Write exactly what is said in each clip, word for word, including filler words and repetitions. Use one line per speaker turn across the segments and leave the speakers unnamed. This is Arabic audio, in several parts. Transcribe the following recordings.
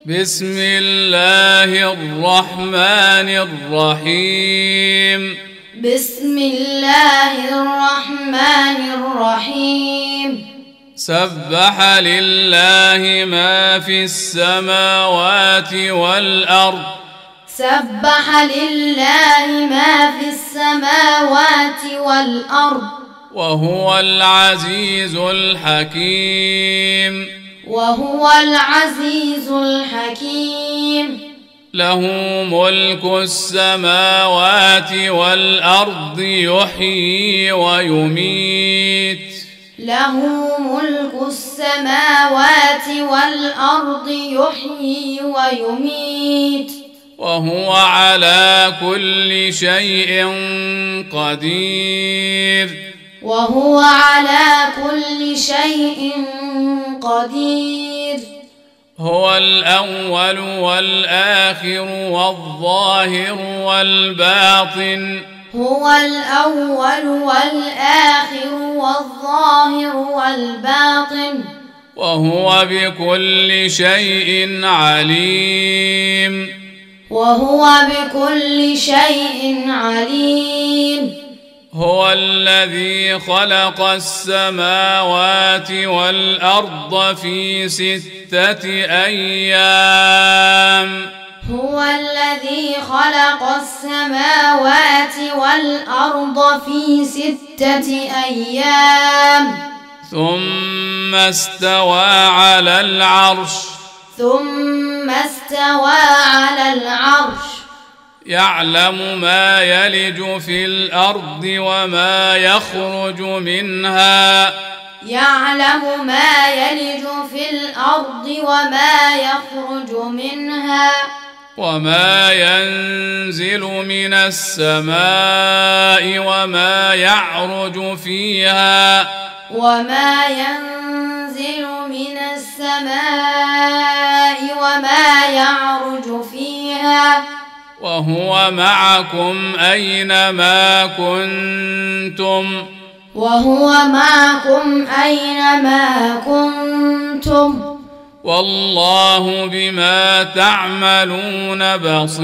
بسم الله الرحمن الرحيم
بسم الله الرحمن الرحيم
سبح لله ما في السماوات والأرض
سبح لله ما في السماوات والأرض
وهو العزيز الحكيم
وهو العزيز الحكيم
له ملك السماوات والأرض يحيي ويميت
له ملك السماوات والأرض يحيي ويميت
وهو على كل شيء قدير
وهو على كل شيء قدير
هو الأول والآخر والظاهر والباطن
هو الأول والآخر والظاهر والباطن
وهو بكل شيء عليم
وهو بكل شيء عليم
هو الذي خلق السماوات والأرض في ستة أيام
هو الذي خلق السماوات والأرض في ستة أيام
ثم استوى على العرش
ثم استوى على العرش
يعلم ما يلج في الأرض وما يخرج منها
يعلم ما يلج في الأرض وما يخرج منها
وما ينزل من السماء وما يعرج فيها
وما ينزل من السماء وما يعرج فيها
وهو معكم أينما كنتم
وهو معكم أينما كنتم
والله بما تعملون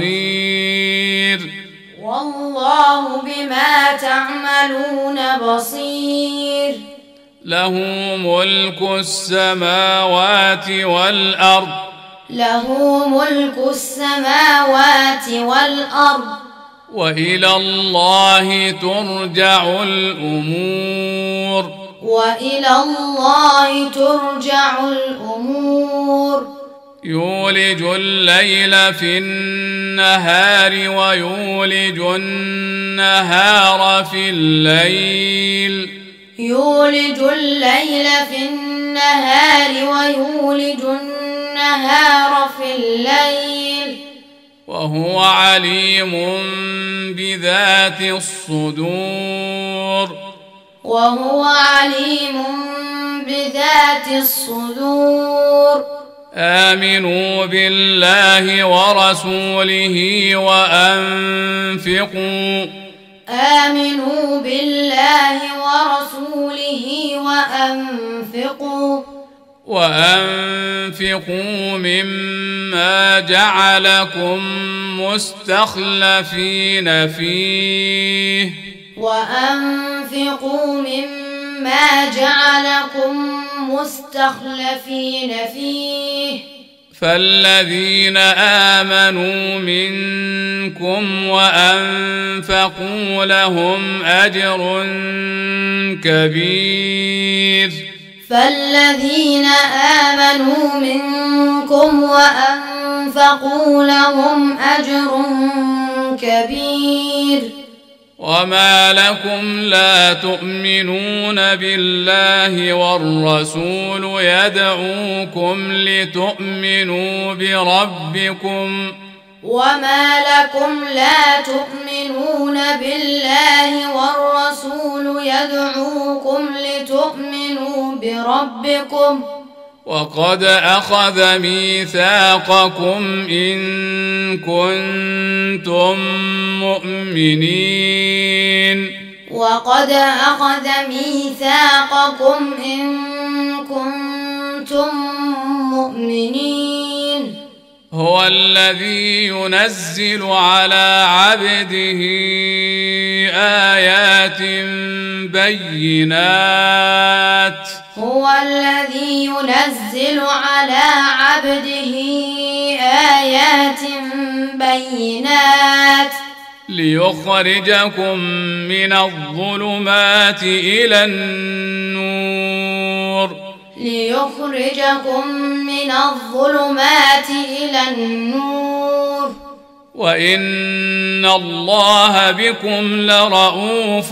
بصير
والله بما تعملون بصير
له ملك السماوات والأرض
له ملك السماوات والأرض
وإلى الله ترجع الأمور
وإلى الله ترجع الأمور
يولج الليل في النهار ويولج النهار في الليل
يولج الليل في النهار ويولج النهار في الليل
وهو عليم بذات الصدور
وهو عليم بذات الصدور
آمنوا بالله ورسوله وأنفقوا
آمنوا بالله ورسوله وأنفقوا
وأنفقوا مما جعلكم مستخلفين فيه
وأنفقوا مما جعلكم مستخلفين فيه
فالذين آمنوا منكم وأنفقوا لهم أجر كبير
فالذين آمنوا منكم وأنفقوا لهم أجر كبير
وما لكم لا تؤمنون بالله والرسول يدعوكم لتؤمنوا بربكم
وما لكم لا تؤمنون بالله والرسول يدعوكم لتؤمنوا بربكم
وقد أخذ ميثاقكم إن كنتم مؤمنين
وقد أخذ ميثاقكم إن كنتم مؤمنين
هو الذي ينزل على عبده آيات بينات
هو الذي ينزل على عبده آيات بينات
ليخرجكم من الظلمات إلى النور
ليخرجكم من الظلمات إلى النور
وإن الله بكم لرؤوف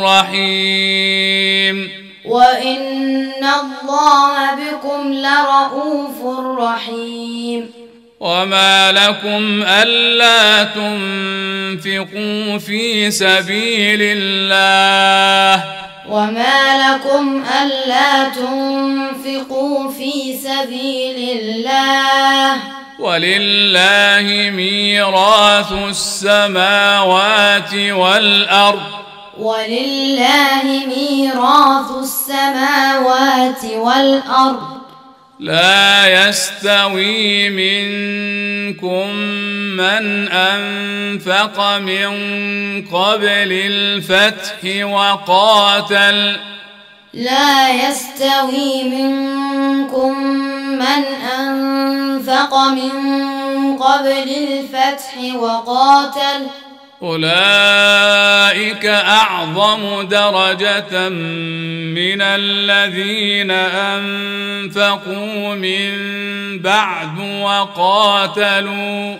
رحيم
وإن الله بكم لرؤوف رحيم
وما لكم ألا تنفقوا في سبيل الله
وما لكم ألا تنفقوا في سبيل الله
ولله ميراث السماوات والأرض
ولله ميراث السماوات والأرض
لا يستوي منكم من أنفق من قبل الفتح وقاتل
لا يستوي منكم من أنفق من قبل الفتح وقاتل
أولئك أعظم درجة من الذين أنفقوا من بعد وقاتلوا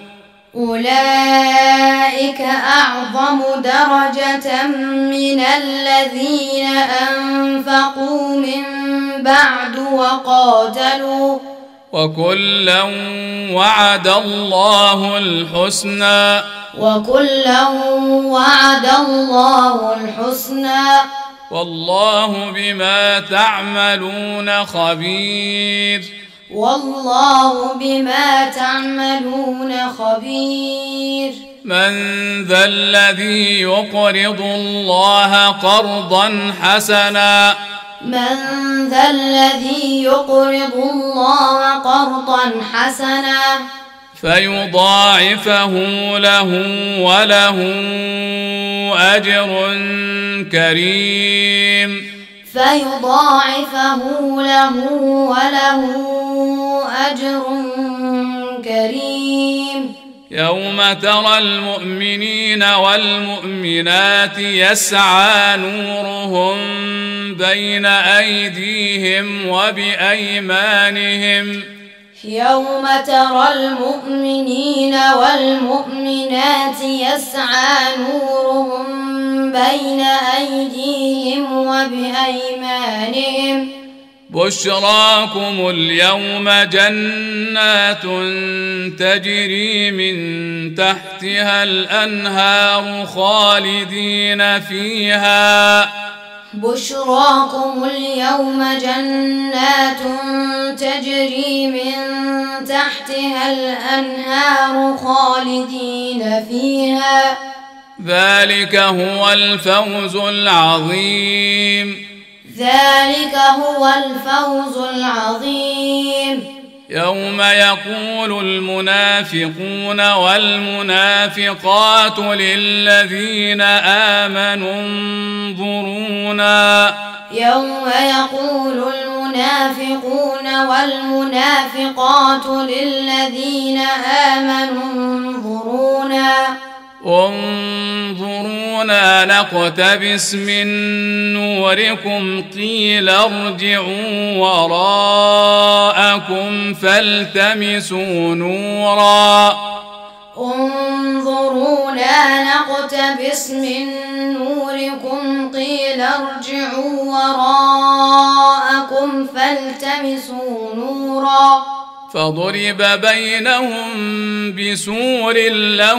أولئك أعظم درجة من الذين أنفقوا من بعد وقاتلوا
وكلا وعد الله الحسنى
وكلا وعد الله الحسنى
والله بما تعملون خبير
والله بما تعملون خبير
من ذا الذي يقرض الله قرضا حسنا
من ذا الذي يقرض الله قرضا حسنا
فيضاعفه له وله أجر كريم
فيضاعفه له وله أجر كريم
يوم ترى المؤمنين والمؤمنات يسعى نورهم بين أيديهم وبأيمانهم
يوم ترى المؤمنين والمؤمنات يسعى نورهم بين أيديهم وبأيمانهم
بشراكم اليوم جنات تجري من تحتها الأنهار خالدين فيها
بشراكم اليوم جنات تجري من تحتها الأنهار خالدين فيها
ذلك هو الفوز العظيم
ذلك هو الفوز العظيم
يوم يقول المنافقون والمنافقات للذين آمنوا انظرونا
يوم يقول المنافقون والمنافقات للذين آمنوا انظرونا
انظرونا نقتبس من نوركم قيل ارجعوا وراءكم فالتمسوا نورا
انظرونا نقتبس من نوركم قيل ارجعوا وراءكم فالتمسوا نورا
فضرب بينهم بسور له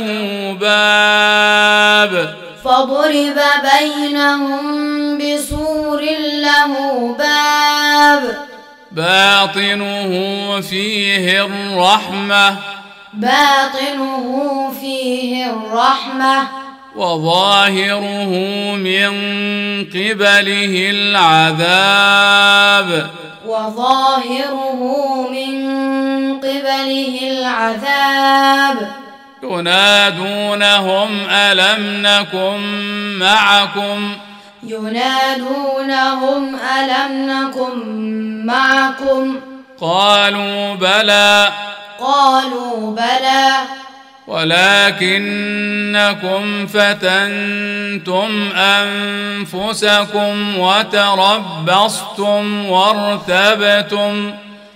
باب
فضرب بينهم بسور له باب
باطنه فيه الرحمة
باطنه فيه الرحمة
وظاهره من قبله العذاب
وظاهره من قبله العذاب
ينادونهم ألم نكن معكم
ينادونهم ألم نكن معكم
قالوا بلى
قالوا بلى
ولكنكم فتنتم أنفسكم وتربصتم وارتبتم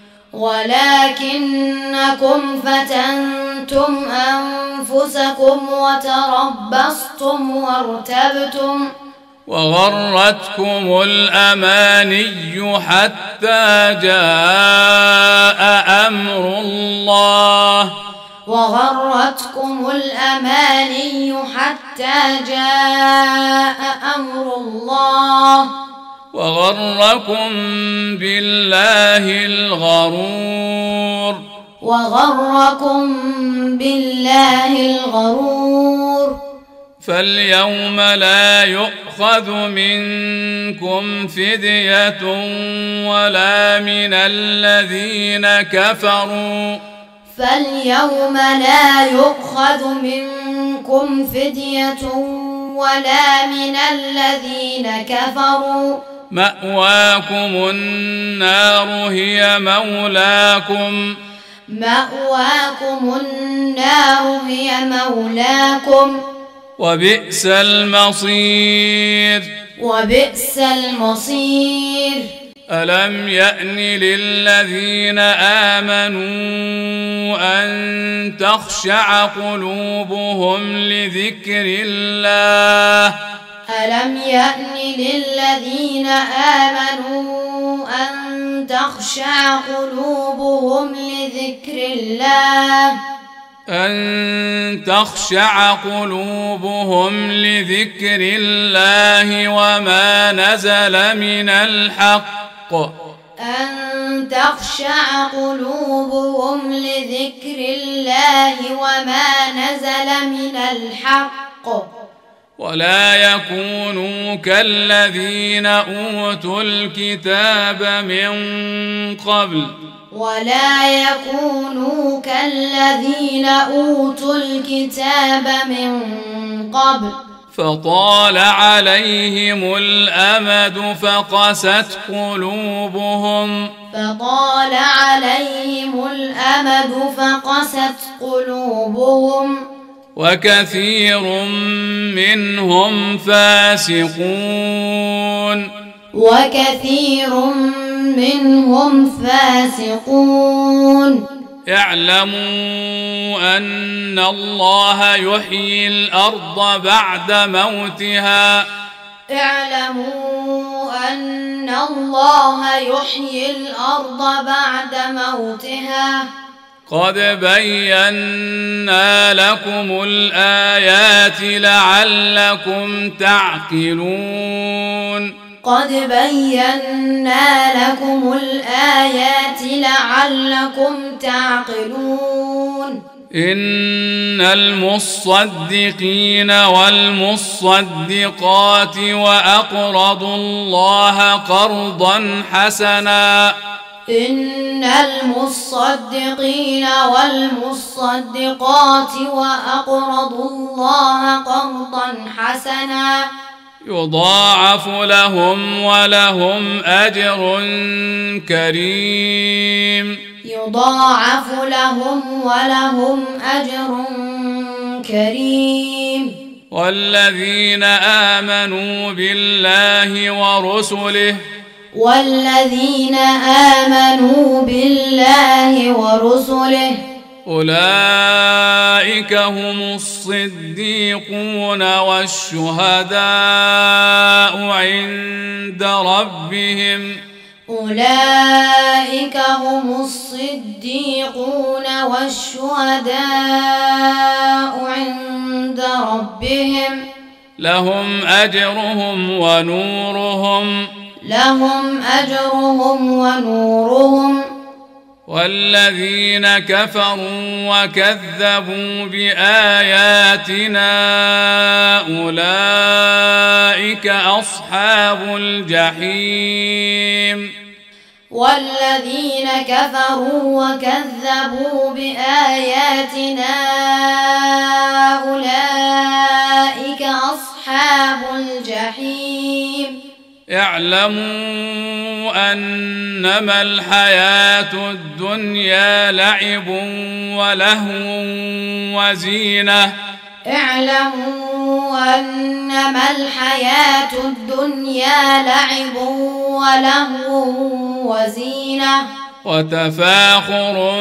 ولكنكم فتنتم أنفسكم وتربصتم وارتبتم
وغرتكم الأماني حتى جاء أمر الله
وغرتكم الأماني حتى جاء أمر الله
وغركم بالله الغرور
وغركم بالله الغرور
فاليوم لا يؤخذ منكم فدية ولا من الذين كفروا
فاليوم لا يؤخذ منكم فدية ولا من الذين كفروا
مأواكم النار هي مولاكم
مأواكم النار هي مولاكم
وبئس المصير
وبئس المصير
ألم يأن للذين آمنوا أن تخشع قلوبهم لذكر الله
ألم يأن للذين آمنوا أن تخشع قلوبهم لذكر الله
أن تخشع قلوبهم لذكر الله وما نزل من الحق
أن تخشع قلوبهم لذكر الله وما نزل من الحق
ولا يكونوا كالذين أوتوا الكتاب من قبل
ولا يكونوا كالذين أوتوا الكتاب من قبل
فطال عليهم الأمد فقست قلوبهم
فطال عليهم الأمد فقست قلوبهم
وكثير منهم فاسقون
وكثير منهم فاسقون
اعلموا أن الله يحيي الأرض بعد موتها
اعلموا أن الله يحيي الأرض بعد موتها
قد بينا لكم الآيات لعلكم تعقلون
قد بينا لكم الآيات لعلكم تعقلون
إن المصدقين والمصدقات وأقرضوا الله قرضا حسنا
إن المصدقين والمصدقات وأقرضوا الله قرضا حسنا
يضاعف لهم ولهم أجر كريم
يضاعف لهم ولهم أجر كريم
والذين آمنوا بالله ورسله
والذين آمنوا بالله ورسله
أولئك هم الصديقون والشهداء عند ربهم
أولئك هم الصديقون والشهداء عند ربهم
لهم أجرهم ونورهم
لهم أجرهم ونورهم
والذين كفروا وكذبوا بآياتنا أولئك أصحاب الجحيم
والذين كفروا وكذبوا بآياتنا أولئك أصحاب الجحيم
اعلموا أنما الحياة الدنيا لعب ولهو وزينة
اعلموا أنما الحياة الدنيا لعب ولهو وزينة
وتفاخر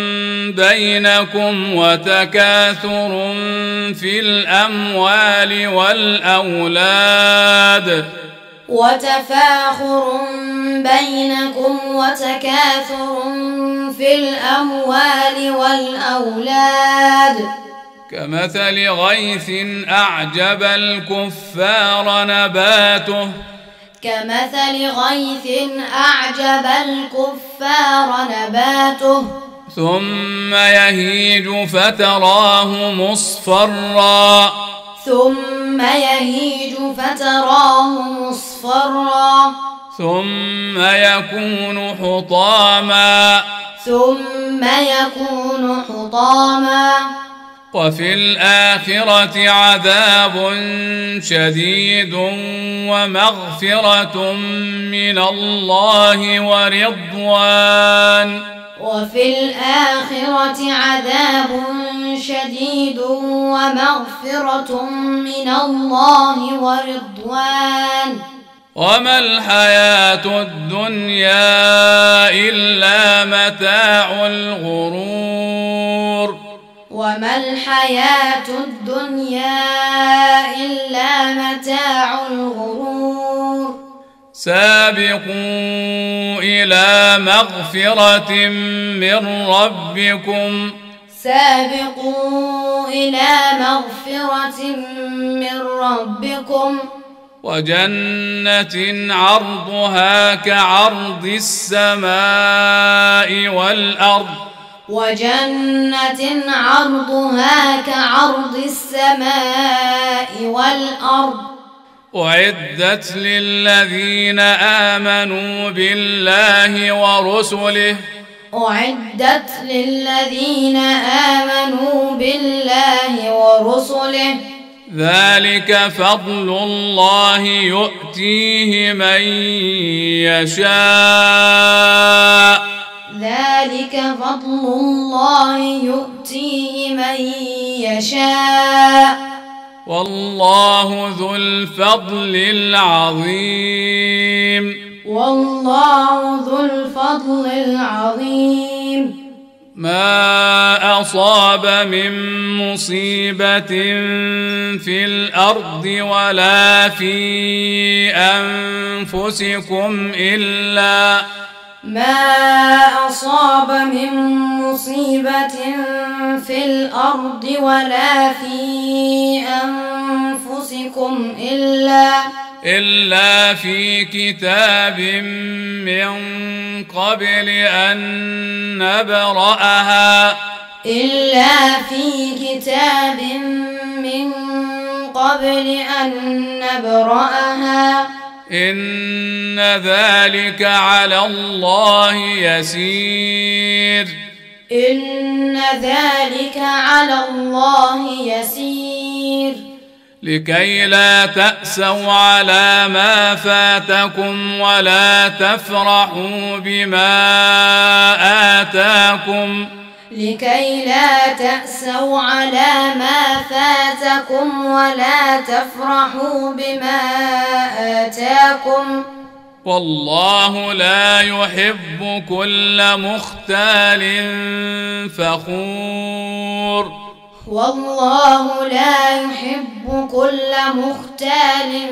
بينكم وتكاثر في الأموال والأولاد
وتفاخر بينكم وتكاثر في الأموال والأولاد
كمثل غيث أعجب الكفار نباته
كمثل غيث أعجب الكفار نباته
ثم يهيج فتراه مصفرا
ثم يهيج فتراه مصفرا
ثم يكون حطاما
ثم يكون حطاما
وفي الآخرة عذاب شديد ومغفرة من الله ورضوان
وفي الآخرة عذاب شديد ومغفرة من الله ورضوان
وما الحياة الدنيا إلا متاع الغرور
وما الحياة الدنيا إلا متاع الغرور
سابقوا إلى مغفرة من ربكم
سابقوا إلى مغفرة من ربكم
وجنة عرضها كعرض السماء والأرض
وجنة عرضها كعرض السماء والأرض
أعدت للذين آمنوا بالله ورسله
أعدت للذين آمنوا بالله ورسله
ذلك فضل الله يؤتيه من يشاء
ذلك فضل الله يؤتيه من يشاء
والله ذو الفضل العظيم
والله ذو الفضل العظيم
ما أصاب من مصيبة في الأرض ولا في أنفسكم إلا
ما أصاب من مصيبة في الأرض ولا في أنفسكم إلا
إلا في كتاب من قبل أن نبرأها
إلا في كتاب من قبل أن نبرأها
إن ذلك على الله يسير
إن ذلك على الله يسير
لكي لا تأسوا على ما فاتكم ولا تفرحوا بما آتاكم
لكي لا تأسوا على ما فاتكم ولا تفرحوا بما آتاكم
والله لا يحب كل مختال فخور
والله لا يحب كل مختال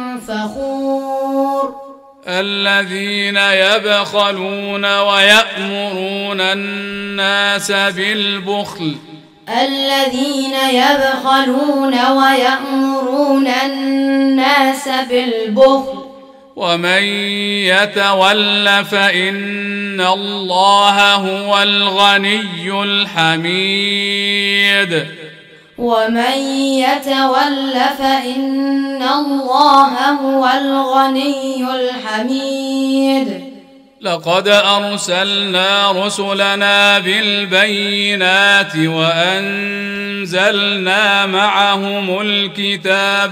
فخور
الذين يبخلون ويأمرون الناس بالبخل
الذين يبخلون ويأمرون الناس بالبخل
ومن يتول فإن الله هو الغني الحميد
ومن يتول فإن الله هو الغني الحميد
لقد أرسلنا رسلنا بالبينات وأنزلنا معهم الكتاب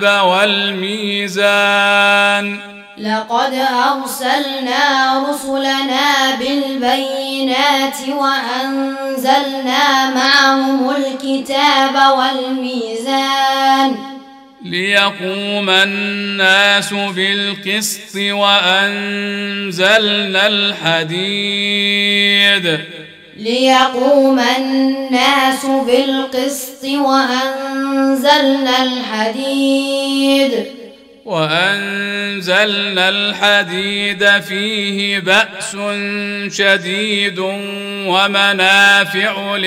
والميزان
لقد أرسلنا رسلنا بالبينات وأنزلنا معهم الكتاب والميزان
ليقوم الناس بالقسط وأنزلنا الحديد
ليقوم الناس بالقسط وأنزلنا الحديد
وأنزلنا الحديد فيه بأس شديد ومنافع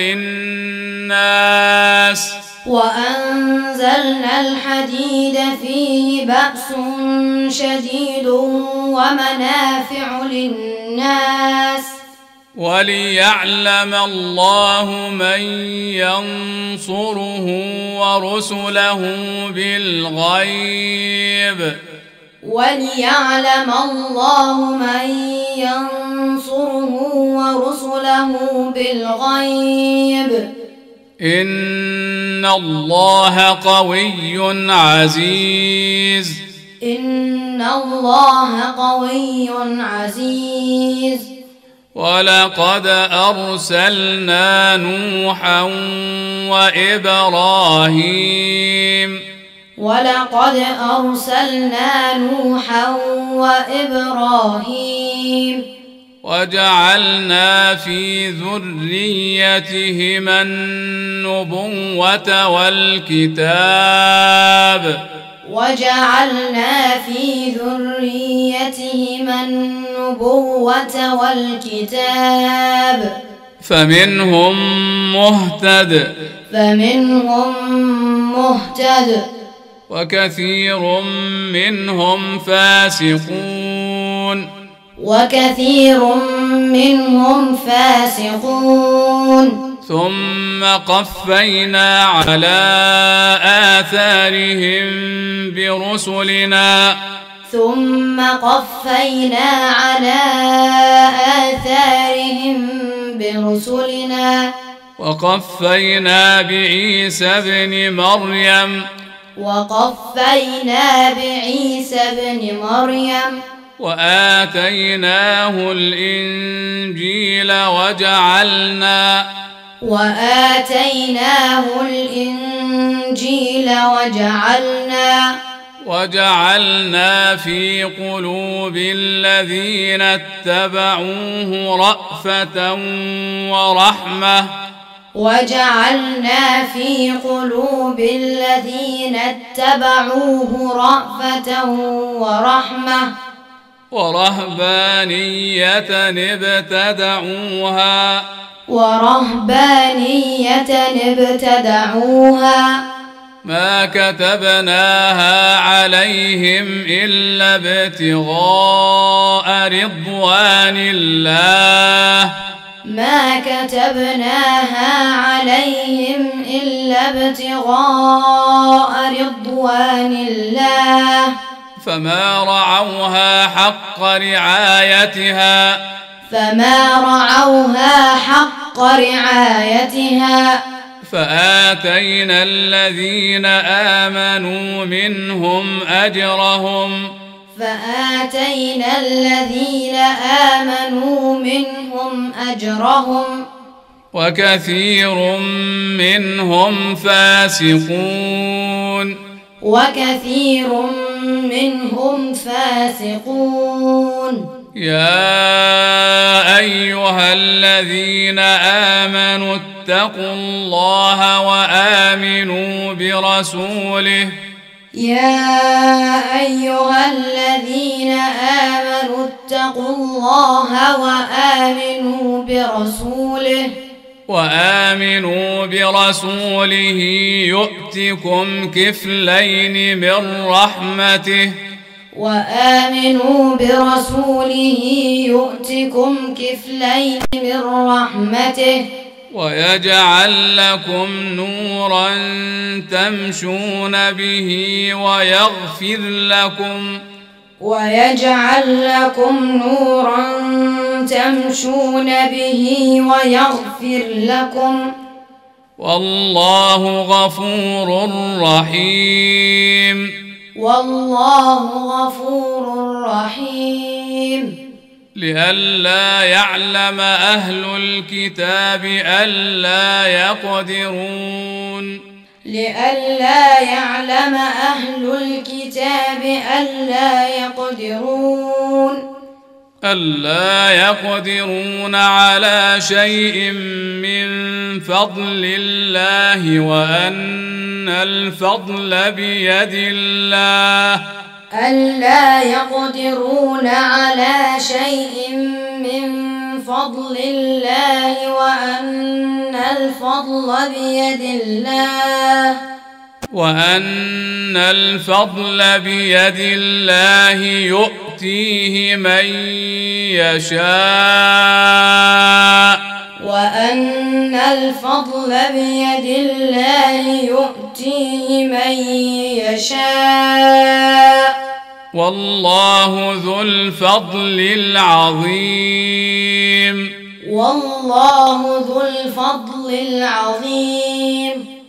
للناس
وأنزلنا الحديد فيه بأس شديد ومنافع للناس
وليعلم الله من ينصره ورسله بالغيب
وليعلم الله من ينصره ورسله بالغيب
إن الله قوي عزيز
إن الله قوي عزيز
ولقد أرسلنا نوحا وإبراهيم
ولقد أرسلنا نوحا وإبراهيم
وجعلنا في ذريتهما النبوة والكتاب
وجعلنا في ذريتهما النبوة والكتاب
فمنهم مهتد
فمنهم مهتد
وكثير منهم فاسقون
وكثير منهم فاسقون
ثم قفينا على آثارهم برسلنا
ثم قفينا على آثارهم برسلنا
وقفينا بعيسى ابن مريم
وقفينا بعيسى ابن مريم
وآتيناه الإنجيل وجعلنا
وآتيناه الإنجيل وجعلنا
وجعلنا في قلوب الذين اتبعوه رأفة ورحمة
وجعلنا في قلوب الذين اتبعوه رأفة ورحمة
ورهبانية ابتدعوها
ورهبانية ابتدعوها
ما كتبناها عليهم إلا ابتغاء رضوان الله
ما كتبناها عليهم إلا ابتغاء رضوان الله
فما رعوها حق رعايتها
فما رعوها حق رعايتها
فآتينا الذين آمنوا منهم أجرهم
فآتينا الذين آمنوا منهم أجرهم
وكثير منهم فاسقون
وكثير منهم فاسقون
يا أيها الذين آمنوا اتقوا الله وآمنوا برسوله
يا أيها الذين آمنوا اتقوا الله وآمنوا برسوله
وآمنوا برسوله يؤتكم كفلين من رحمته
وآمنوا برسوله يؤتكم كفلين من رحمته
ويجعل لكم نورا تمشون به ويغفر لكم
ويجعل لكم نورا تمشون به ويغفر لكم
والله غفور رحيم
والله غفور رحيم
لئلا يعلم أهل الكتاب ألا يقدرون
لئلا يعلم أهل الكتاب ألا يقدرون
ألا يقدرون على شيء من فضل الله وأن الفضل بيد الله
ألا يقدرون على شيء من فضل الله وأن الفضل بيد الله
وأن الفضل بيد الله يؤتيه من يشاء
وأن الفضل بيد الله يؤتيه من يشاء
والله ذو الفضل العظيم
والله ذو الفضل العظيم